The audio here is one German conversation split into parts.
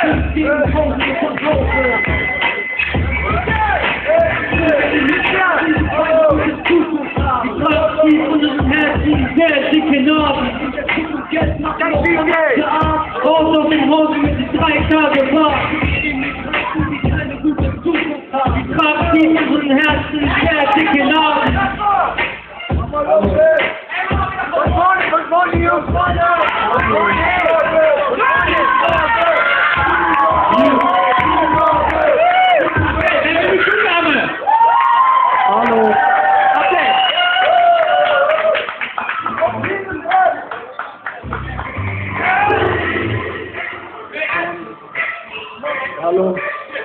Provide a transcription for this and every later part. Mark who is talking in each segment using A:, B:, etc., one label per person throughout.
A: Sehr dicke Narben. Raus aus den Hosen mit den 3 Tage Fahrt. Die Kraft in unseren Herzen, sehr dicke Narben. Hallo. Hallo.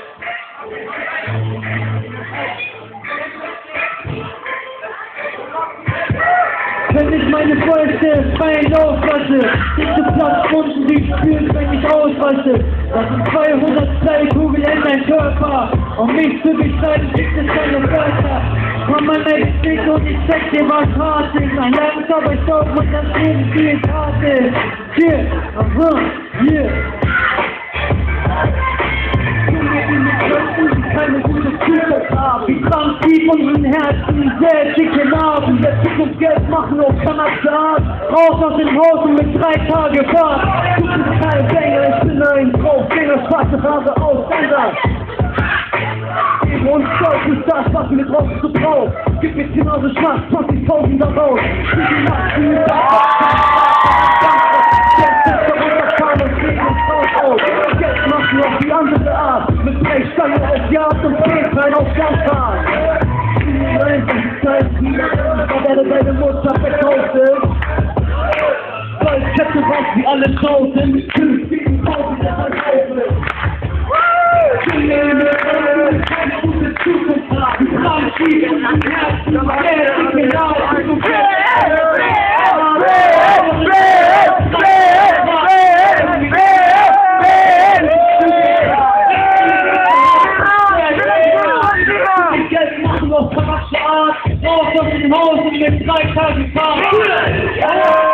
A: Wenn ich meine Fäuste frei auflasse, dicke Platzwunden, die spüren, wenn ich ausraste. Das sind 202 Kugeln in dein Körper. Um mich zu beschreiben, gibt es keine Wörter. Komm mal nicht dick und ich zeig dir, was hart ist. Ein langsamer Stoff und das Leben viel hart ist. Hier, hier. Keine gute Zukunft haben. Die Kraft tief unseren Herzen, sehr dicke Narben. Der Zukunft Geld machen auf Kanaksaat. Raus aus den Hosen mit 3 Tage Fahrt. Du bist kein Sänger, ich bin ein Draufgänger, schwarze Haare Ausländer. Eben und stolz ist das, was mir drauf so drauf. Gib mir genauso Schmack, 20.000 daraus. Für die Nacht, die mir auf die andere Art, mit Brechstange auf Jagd und Fähnlein auf Landfahrt. Die Zeit wieder, weil deine Mutter verkauft ist. Goldkette raus wie alle draußen, mit 50.000 der Verkaufe. Keine gute Zukunft haben, die Frauen schieben und die Herzen, der dicke Narben. Raus aus dem Haus und mit 3 Tagen Fahrt.